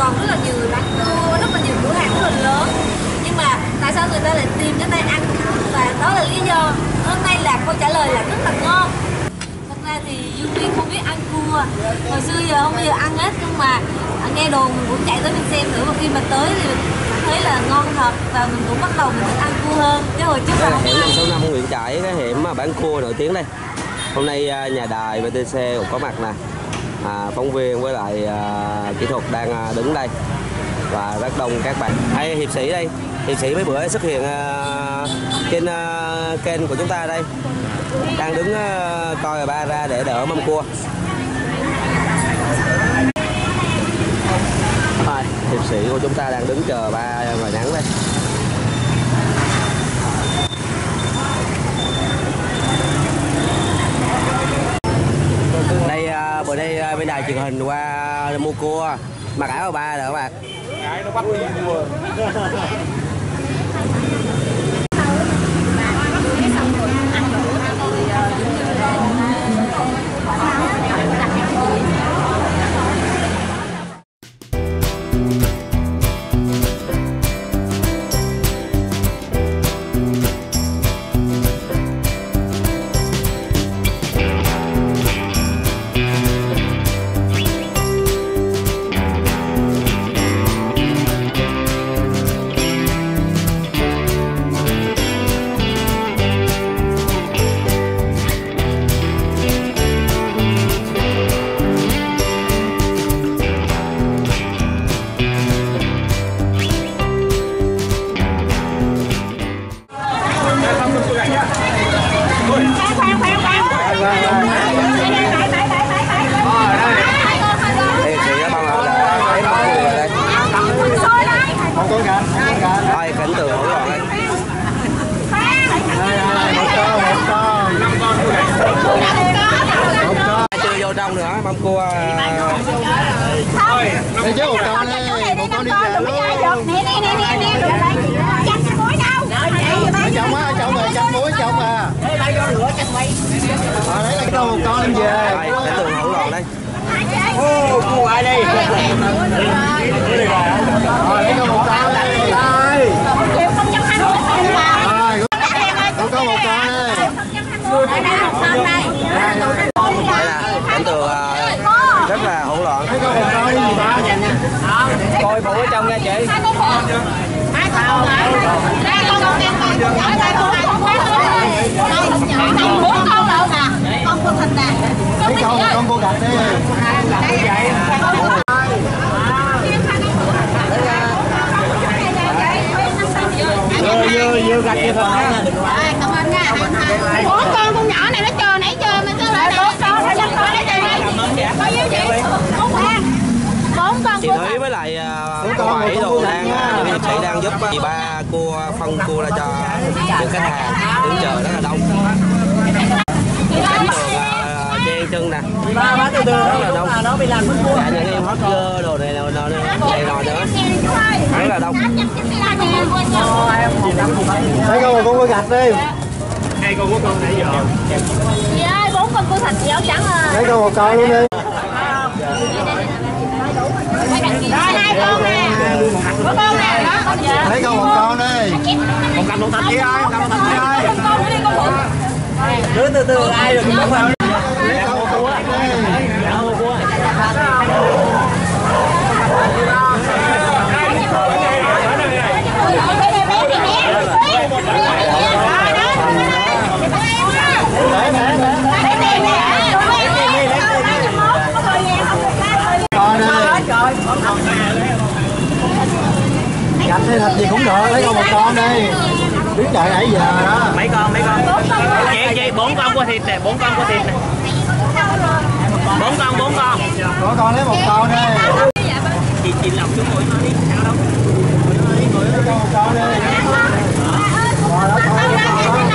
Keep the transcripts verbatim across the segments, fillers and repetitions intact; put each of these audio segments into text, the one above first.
Gòn rất là nhiều người bán cua, rất là nhiều cửa hàng rất là lớn. Nhưng mà tại sao người ta lại tìm đến đây ăn? Và đó là lý do. Hôm nay là câu trả lời là rất là ngon. Thật ra thì Dương Viên không biết ăn cua, hồi xưa giờ không bao giờ ăn hết, nhưng mà nghe đồn mình cũng chạy tới mình xem thử, và khi mà tới thì mình thấy là ngon thật và mình cũng bắt đầu mình thích ăn cua hơn. Chứ hồi trước là không hẻm ăn. năm số năm Nguyễn Trãi, cái hẻm mà bán cua nổi tiếng đây. Hôm nay nhà đài vê tê xê cũng có mặt nè, à, phóng viên với lại à, kỹ thuật đang đứng đây và rất đông các bạn. Hay hiệp sĩ đây, hiệp sĩ mấy bữa xuất hiện uh, trên uh, kênh của chúng ta đây, đang đứng uh, coi ba ra để đỡ mâm cua. Rồi, hiệp sĩ của chúng ta đang đứng chờ ba ngoài nắng đây. Đây uh, bữa nay uh, bên đài truyền hình qua mua cua, mặc áo ba rồi các bạn. Cái nó bắt đi mua. Thôi cảnh tượng hỗn loạn đây. Chưa vô trong nữa, mâm cua. Đây chứ một con đây, một con đi về luôn. Nè nè nè nè nè, đừng lấy chanh cái muối đâu. Ở trong á, ở trong rồi chanh muối trong à. Đây lấy vô rửa chanh quay. Rồi lấy lấy con một con em về. Rồi, cảnh tượng hỗn loạn đây. Ô, cua ai đi. Rồi lấy con một con đây. Đây. Chịu không trăm hai mươi Rồi, con có một con đây. đây đây một con đây. Đây là cảnh tượng uh, rất là hỗn loạn. Lấy con một con đi ba. Coi phụ ở trong nha chị. Hai con còn lại. Đây con con em con. Đây con hai con quá thôi. Đây bốn con lợn nè. Con con thịt nè. Lấy con con cô gạch đi. Đây. Vừa vừa vừa gạch như thế này. Cảm ơn nha. Bốn con con nhỏ này nó chờ nãy chờ mình sao lại bốn con phải năm con đây đây. Bao nhiêu chị? Bốn con. Bốn con. Chị Thúy với lại uh, cô Bảy đồ đang uh, hiệp sĩ đang giúp chị ba cua phân cua ra cho những khách hàng đứng chờ rất là đông. Cảnh tượng uh, chen chân nè, Ba bán từ từ rất là đông. nó bị làm mất cua. Cả những em hot girl đồ này nào nào này nọ nữa, rất là đông. Lấy con một con cô gạch đi. Hai con của con nãy giờ. Chị ơi, bốn con cua thịt chị áo trắng à. Lấy con một con luôn đi. Rồi hai con nè. Có con nè, đó con chị. Lấy con một con đi. Một cặp một thịt chị ơi, một cặp một thịt chị ơi. Con nữa đi con phụ. Đứa từ từ ai được cũng không. Lấy con một con đi. Gạch hay thịt gì cũng được, lấy con một con đi. Đứng đợi nãy giờ đó. Mấy con, mấy con. Chị, chị, bốn con của thịt nè, bốn con của thịt nè. Bốn con, bốn con. Có con lấy một con đi. Chị, chị lọc xuống mũi nó đi, sao đâu. Lấy con một con đi. Rồi đó, con lấy con đó.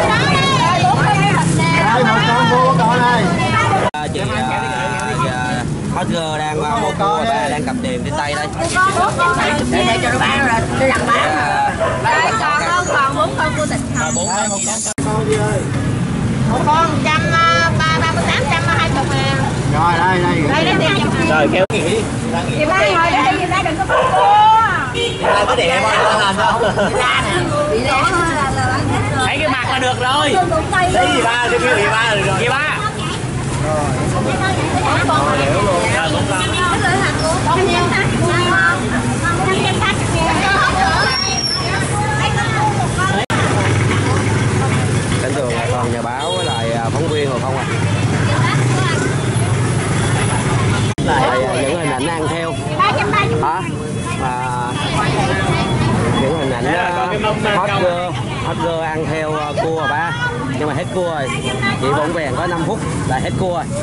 Đây, một con mua con đây. Chị uh, hot girl đang uh, một cua và đang cầm tiền trên tay đây. Để để cho nó bán rồi, tôi làm bán. Đây còn con còn bốn con cua thịt. Bốn Đây, một con. con gì ơi. Một con trăm ba ba mươi tám trăm hai chục nè. Rồi đây đây. Đây đây tiền. Rồi kéo Nghỉ. Chị ba ngồi đây đi, chị ba đừng có bắt cua. Đây có để em ăn làm đâu. thấy cái mặt là được rồi. Đấy gì ba, tôi kêu gì ba rồi. Gì ba? Rồi. Rồi đều luôn. Rồi cũng con. Con nhiêu hả? Cảnh thường là còn nhà báo với lại phóng viên rồi không à? Lại những hình ảnh ăn theo hả? À, những hình ảnh uh, hot girl, hot girl ăn theo uh, cua rồi ba, nhưng mà hết cua rồi. Chị bỗng vẹn có năm phút là hết cua rồi.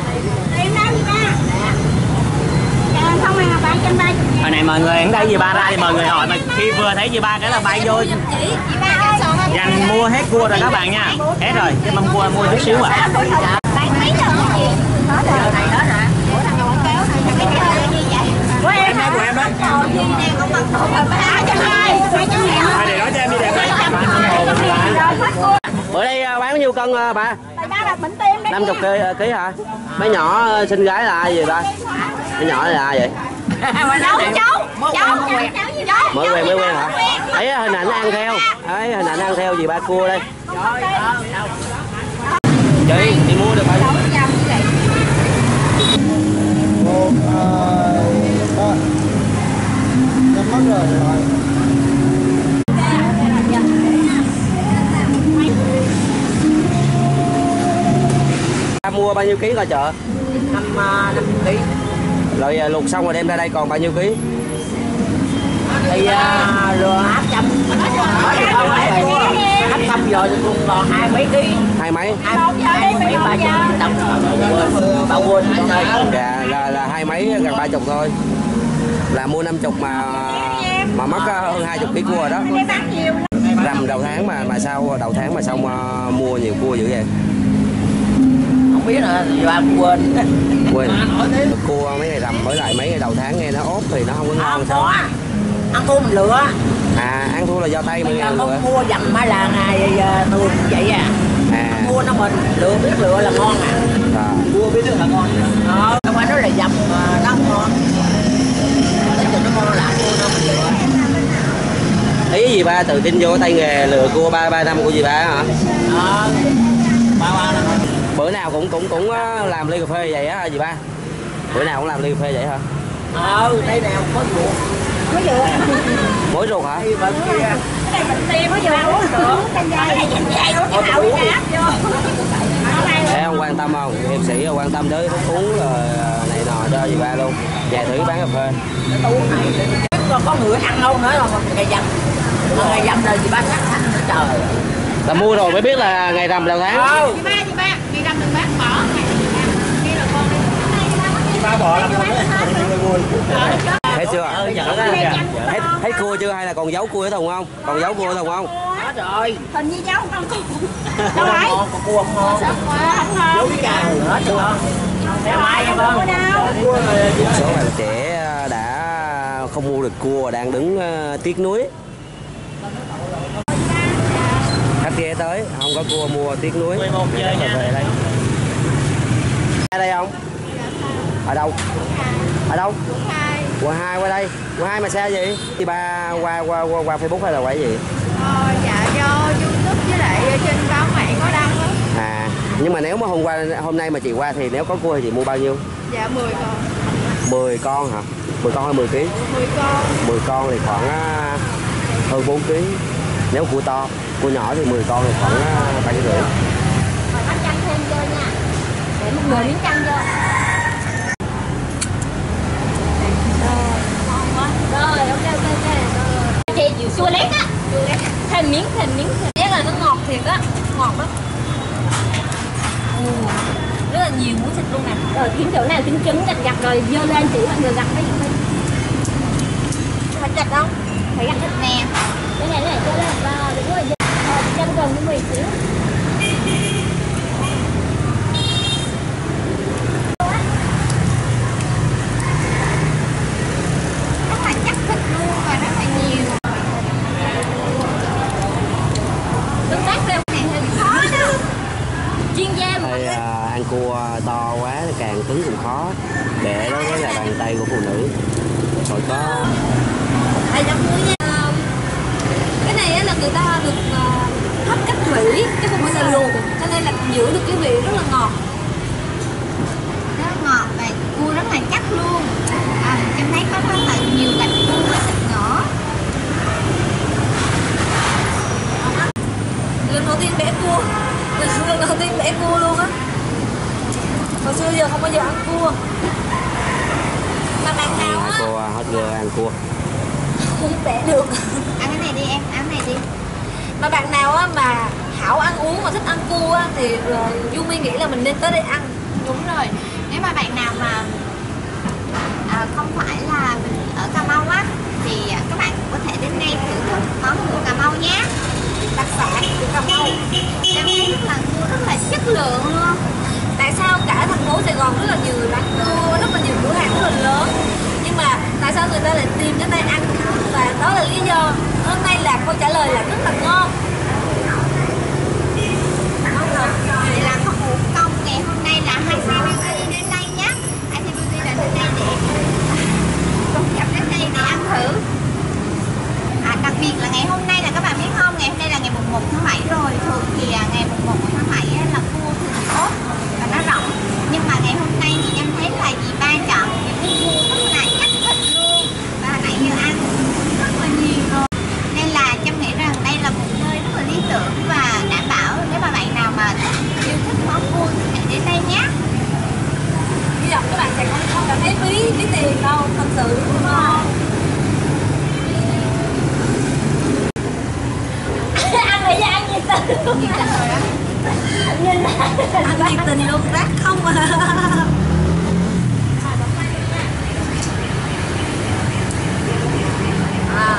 Hồi này mọi người đến đây gì ba ra thì mọi người hỏi mà khi vừa thấy gì ba cái là bay vô dành mua hết cua rồi các bạn nha, hết rồi cái mâm cua mua chút xíu à. Của em Của em đó. Để nói cho em đi đẹp. Bữa đây uh, bán bao nhiêu cân uh, ba? năm mươi ký hả? Mấy nhỏ uh, xinh gái là ai vậy ba? Mấy nhỏ là ai vậy? cháu cháu cháu cháu Mới quen mới quen hả? Thấy hình ảnh ăn theo, thấy hình ảnh ăn theo gì ba cua đây. Chị, chị mua được bao nhiêu? Một, hai, ba. Nhắm mắt rồi rồi. Ba mua bao nhiêu ký coi chợ? Năm năm ký. Rồi luộc xong rồi đem ra đây còn bao nhiêu ký? Thì rồi áp trăm áp trăm rồi cũng còn hai mấy ký, Hai mấy? hai mấy ba chục đồng ba quên Dạ là, là hai mấy gần ba chục thôi. Là mua năm chục mà mà mất hơn hai chục ký cua rồi đó. Rằm đầu tháng mà mà sao đầu tháng mà sao mà mua nhiều cua dữ vậy? không biết nữa, ba quên Quên. Cua mấy ngày rằm với lại mấy ngày đầu tháng nghe nó ốp thì nó không có ngon sao? ăn thua mình lựa. À ăn thua là do tay mình lựa. Không mua dầm mà là ngày thường vậy à. À. Mua nó mình lựa biết lựa là ngon à. À. Cua biết được là ngon. Ờ, không phải nói là dầm mà nó không ngon. Nói chừng nó ngon là mua nó mình lựa. Ý gì ba tự tin vô tay nghề lựa cua ba ba năm của gì ba hả? Ờ. Ba ba năm. Bữa nào cũng cũng cũng làm ly cà phê vậy á gì ba? Bữa nào cũng làm ly cà phê vậy hả? Ờ, đây nào có ruột. mới được Mối ruột hả? Đi bên kia. cái này mình tiêm mới vừa uống được canh dây này canh dây uống cái nào cái áp vô. Để ông quan tâm không? Hiệp sĩ quan tâm tới thức uống rồi này nọ cho gì ba luôn. Về thử bán cà phê. Có, có người ăn không nữa mà ngày dầm. Ngày dầm rồi gì ba sắc sắc nữa trời. Là mua rồi mới biết là ngày rằm đầu tháng. Ừ. Chị ba chị ba ngày rằm đừng bán bỏ ngày kia là con đi. Ba bỏ làm không đấy. Hết chưa? Ừ, dạ. Hết hết cua chưa hay là còn giấu cua ở thùng không? Còn giấu cua ở thùng không? Hết rồi. Hình như cháu không có. Đâu đấy? Con cua không ngon. Không ngon. Giấu cái cà nữa hết chưa? Để mai em không? Số bạn trẻ đã không mua được cua đang đứng uh, tiếc nuối. Khách ghé tới không có cua mua tiếc nuối. mười một giờ nha. Về đây. Ở đây không? Ở đâu? Ở đâu? Quận hai qua đây. Quận hai mà xe gì? Thì ba qua qua qua, qua Facebook hay là qua cái gì? Ờ, dạ do YouTube với lại trên báo mạng có đăng đó. À, nhưng mà nếu mà hôm qua hôm nay mà chị qua thì nếu có cua thì chị mua bao nhiêu? Dạ mười con. mười con hả? mười con hay mười ký? mười con. mười con thì khoảng uh, hơn bốn ký. Nếu cua to, cua nhỏ thì mười con thì khoảng uh, ba ký rưỡi. Rồi bánh chanh thêm vô nha. Để một người miếng chanh vô. Rồi, ok ok ok. Chị chịu xua lét á. Thêm miếng thêm miếng. Chắc là nó ngọt thiệt á, ngọt lắm. Ừ. Rất là nhiều muối thịt luôn nè. Rồi kiếm chỗ nào kiếm trứng gặt gặt rồi dơ lên chị mọi người gặt cái gì đi. Phải chặt không? Phải gặt thịt nè. Cái này này cho lên vào đúng rồi. Ờ, chân gần với mười xíu. Rất là chắc thịt luôn và rất là nhiều. Tương tác theo này hơi khó đó. Chuyên gia mà. Thì uh, ăn cua to quá thì càng cứng nữ. Rồi có đây chấm muối nha. Cái này á là người ta được uh, hấp cách thủy chứ không phải là luộc, cho nên là giữ được cái vị rất là ngọt. Rất ngọt và cua rất là chắc luôn. À, em thấy có rất là nhiều loại cua với thịt nhỏ. Lần đầu tiên bẻ cua, lần đầu tiên bẻ cua luôn á. Hồi xưa giờ không bao giờ ăn cua. Mà bạn nào á cô hết giờ ăn cua không bẻ được. Ăn cái này đi em, ăn cái này đi. Mà bạn nào á mà hảo ăn uống mà thích ăn cua á thì uh, Yumi nghĩ là mình nên tới đây ăn. Đúng rồi. Nếu mà bạn nào mà à, không phải là mình ở Cà Mau á thì các bạn cũng có thể đến đây thưởng thức món cua Cà Mau nhé. Đặc sản của Cà Mau. Em thấy rất là cua rất là chất lượng luôn. Tại sao cả thành phố Sài Gòn rất là nhiều quán cua, rất là nhiều cửa hàng rất là lớn, nhưng mà tại sao người ta lại tìm đến đây ăn? Và đó là lý do. Hôm nay là câu trả lời là rất là ngon. Ngon thật. Vậy là không uổng công ngày hôm nay là hai xe beauty đến đây nhé. Hai xe beauty đã đến đây để cùng gặp đến đây để ăn thử. À, đặc biệt là ngày hôm nay là các bạn biết không, ngày hôm nay là ngày mùng một tháng bảy rồi. Thường thì ngày mùng một tháng bảy là cua thường tốt và nó rộng. Nhưng mà ngày hôm nay thì em thấy là dì ba chọn những cái cua rất là chắc thịt luôn. Và hồi nãy giờ ăn rất là nhiều rồi. Nên là em nghĩ rằng đây là một nơi rất là lý tưởng và đảm bảo nếu mà bạn nào mà yêu thích món cua thì hãy đến đây nhé. Hy vọng các bạn sẽ không, không cảm thấy phí phí tiền đâu, thật sự ngon. Ăn rồi ăn nhiệt tình. Nhiệt tình rồi đó. Ăn nhiệt tình luôn, rác không à. À,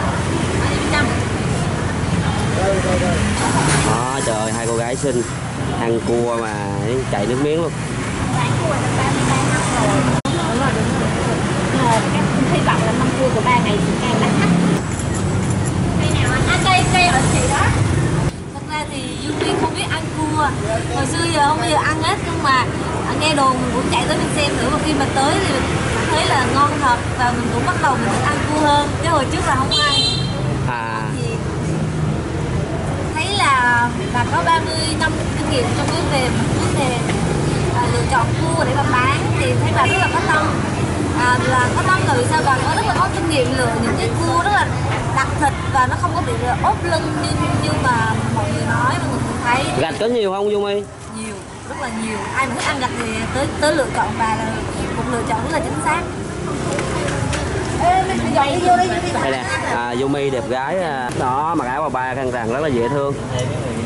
đó. Trời, hai cô gái xinh ăn cua mà chảy nước miếng luôn. bán cua là ba mươi ba năm rồi. Đúng rồi, đúng rồi. Một cái hy vọng là mâm cua của ba ngày thì càng đắt khách. Cây nào anh? À, cây cây ở chị đó. Thật ra thì Yumi không biết ăn cua. Hồi xưa giờ không bao giờ ăn hết, nhưng mà nghe đồn mình cũng chạy tới mình xem thử, và khi mà tới thì mình thấy là ngon thật và mình cũng bắt đầu mình thích ăn cua hơn. Chứ hồi trước là không ăn. À. Thì thấy là bà có ba mươi năm kinh nghiệm trong cái về vấn đề à, lựa chọn cua để mà bán, thì thấy bà rất là có tâm. À, là có tâm là vì sao? Bà có rất là có kinh nghiệm lựa những cái cua rất là đặc thịt và nó không có bị ốp lưng như như mà mọi người nói và mọi người thấy. Gạch có nhiều không Yumi? Nhiều, rất là nhiều. Ai muốn ăn gạch thì tới tới lựa chọn bà là một lựa chọn rất là chính xác. Ê, mình dọn đi vô đi, đi Đây nè, à, Yumi đẹp gái đó, mặc áo bà ba khăn rằn rất là dễ thương.